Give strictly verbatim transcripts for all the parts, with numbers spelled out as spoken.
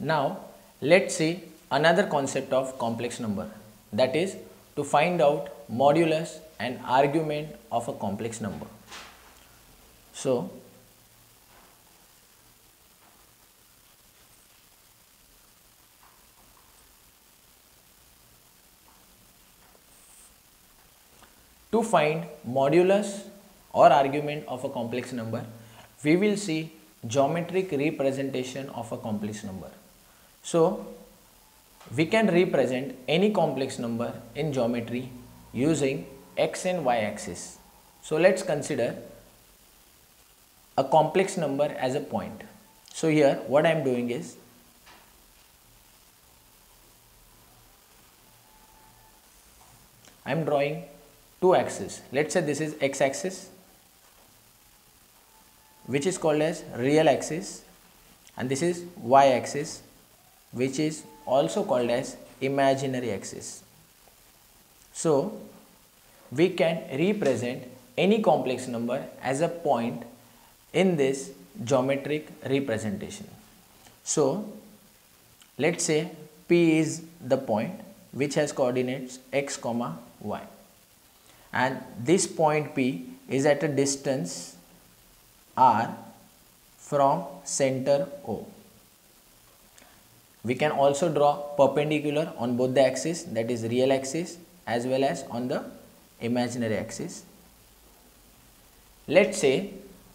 Now let's see another concept of complex number, that is to find out modulus and argument of a complex number. So to find modulus or argument of a complex number, we will see geometric representation of a complex number. So we can represent any complex number in geometry using x and y axis. So let's consider a complex number as a point. So here what I am doing is, I am drawing two axes. Let's say this is x axis, which is called as real axis, and this is y axis, which is also called as imaginary axis. So we can represent any complex number as a point in this geometric representation. So let's say P is the point which has coordinates x comma y, and this point P is at a distance r from center O. We can also draw perpendicular on both the axes, that is real axis, as well as on the imaginary axis. Let's say,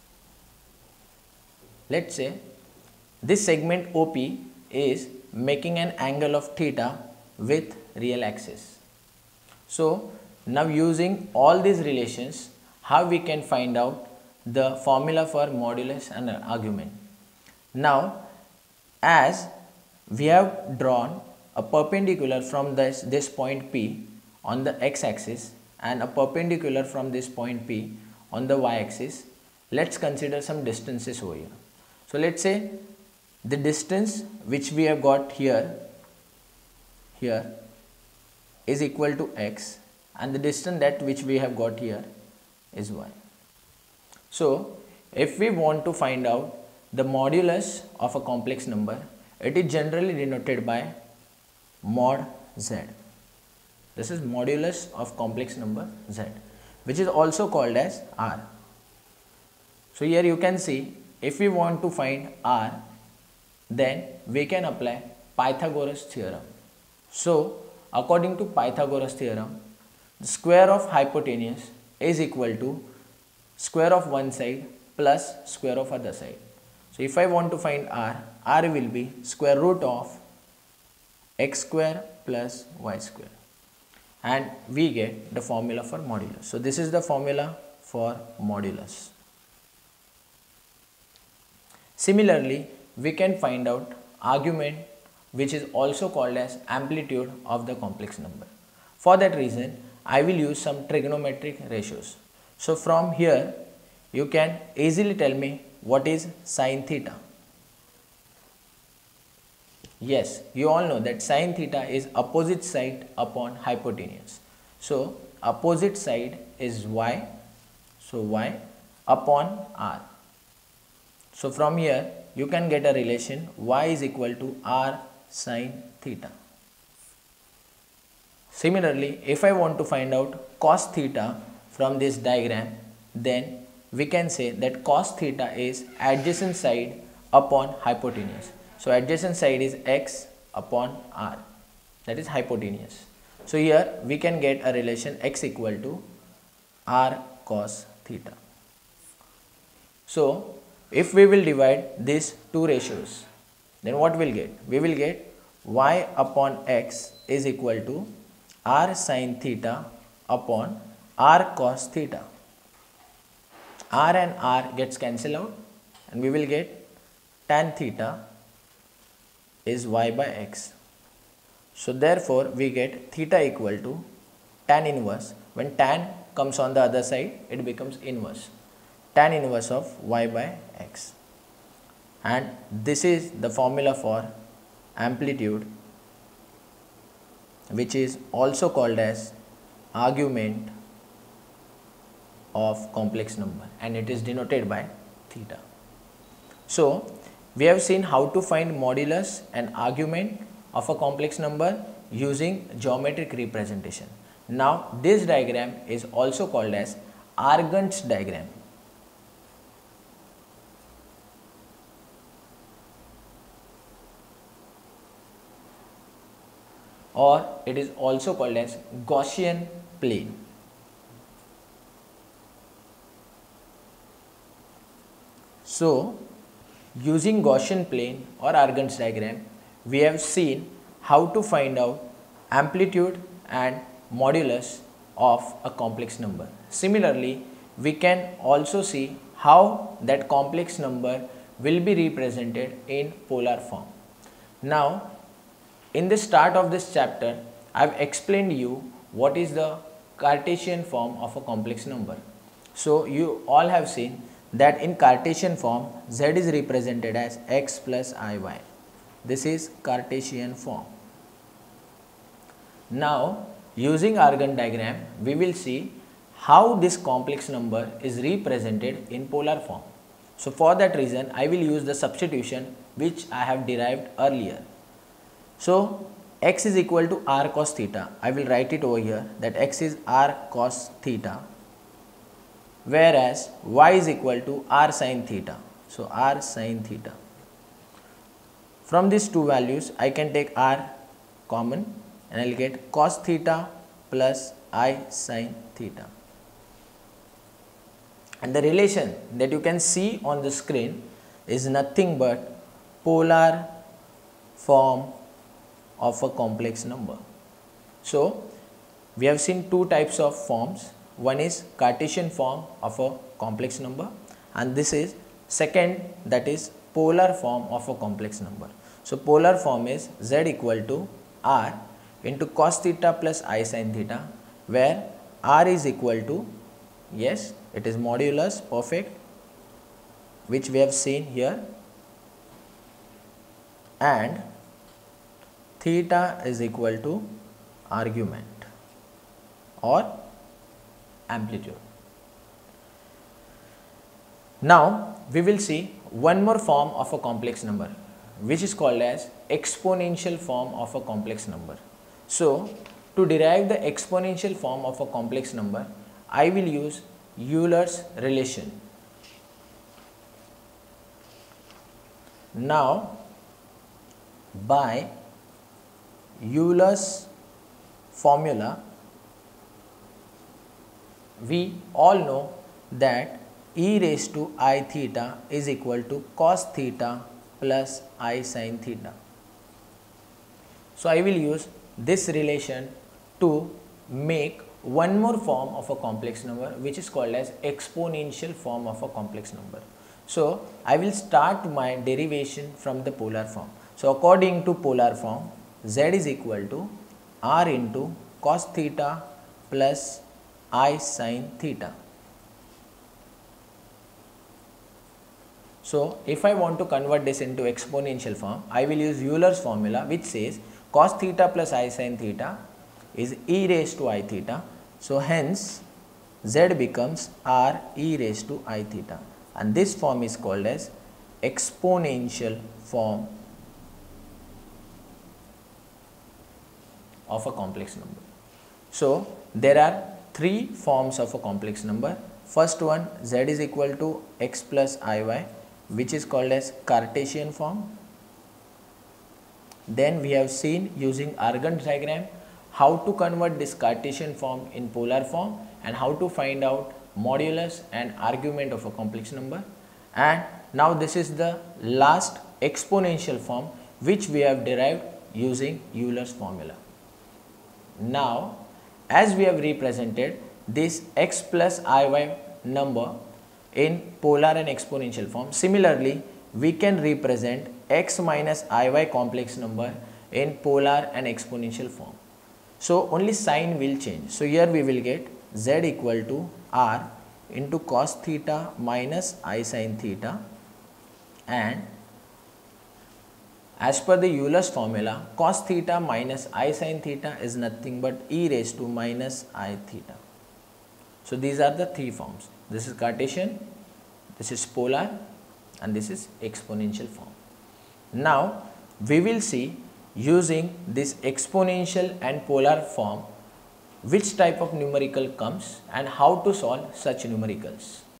let's say this segment O P is making an angle of theta with real axis. So now using all these relations, how we can find out the formula for modulus and argument. Now as we have drawn a perpendicular from this, this point P on the x axis and a perpendicular from this point P on the y axis, let's consider some distances over here. So let's say the distance which we have got here, here is equal to x, and the distance that which we have got here is y. So if we want to find out the modulus of a complex number, it is generally denoted by mod z. This is modulus of complex number z, which is also called as r. So here you can see, if we want to find r, then we can apply Pythagoras theorem. So according to Pythagoras theorem, the square of hypotenuse is equal to square of one side plus square of other side. So if I want to find r, r will be square root of x square plus y square, and we get the formula for modulus. So this is the formula for modulus. Similarly, we can find out argument, which is also called as amplitude of the complex number. For that reason, I will use some trigonometric ratios. So from here, you can easily tell me what is sine theta. Yes, you all know that sine theta is opposite side upon hypotenuse. So opposite side is y, so y upon r. So from here you can get a relation y is equal to r sine theta. Similarly, if I want to find out cos theta from this diagram, then we can say that cos theta is adjacent side upon hypotenuse. So adjacent side is x upon r, that is hypotenuse. So here we can get a relation x equal to r cos theta. So if we will divide these two ratios, then what we'll get? We will get y upon x is equal to r sin theta upon r cos theta. R and r gets cancelled out, and we will get tan theta is y by x. So therefore we get theta equal to tan inverse. When tan comes on the other side, it becomes inverse. Tan inverse of y by x. And this is the formula for amplitude, which is also called as argument of complex number, and it is denoted by theta. So we have seen how to find modulus and argument of a complex number using geometric representation. Now this diagram is also called as Argand's diagram. Or it is also called as Gaussian plane. So using Gaussian plane or Argand's diagram, we have seen how to find out amplitude and modulus of a complex number. Similarly, we can also see how that complex number will be represented in polar form. Now, in the start of this chapter, I have explained you what is the Cartesian form of a complex number. So you all have seen that in Cartesian form, z is represented as x plus iy. This is Cartesian form. Now using Argand diagram, we will see how this complex number is represented in polar form. So for that reason, I will use the substitution which I have derived earlier. So x is equal to r cos theta. I will write it over here that x is r cos theta, whereas y is equal to r sin theta. So r sin theta. From these two values, I can take r common and I will get cos theta plus I sin theta. And the relation that you can see on the screen is nothing but polar form of a complex number. So we have seen two types of forms. One is Cartesian form of a complex number, and this is second, that is polar form of a complex number. So polar form is z equal to r into cos theta plus I sin theta, where r is equal to, yes, it is modulus, perfect, which we have seen here, and theta is equal to argument or amplitude. Now we will see one more form of a complex number, which is called as exponential form of a complex number. So to derive the exponential form of a complex number, I will use Euler's relation. Now by Euler's formula, we all know that e raised to I theta is equal to cos theta plus I sin theta. So I will use this relation to make one more form of a complex number, which is called as exponential form of a complex number. So I will start my derivation from the polar form. So according to polar form, z is equal to r into cos theta plus I sin theta. So if I want to convert this into exponential form, I will use Euler's formula, which says cos theta plus I sin theta is e raised to I theta. So hence z becomes r e raised to I theta, and this form is called as exponential form of a complex number. So there are three forms of a complex number. First one, z is equal to x plus iy, which is called as Cartesian form. Then we have seen using Argand's diagram how to convert this Cartesian form in polar form and how to find out modulus and argument of a complex number. And now this is the last exponential form, which we have derived using Euler's formula. Now as we have represented this x plus iy number in polar and exponential form, similarly we can represent x minus iy complex number in polar and exponential form. So only sign will change. So here we will get z equal to r into cos theta minus I sin theta, and as per the Euler's formula, cos theta minus I sin theta is nothing but e raised to minus I theta. So these are the three forms. This is Cartesian, this is polar, and this is exponential form. Now we will see using this exponential and polar form which type of numerical comes and how to solve such numericals.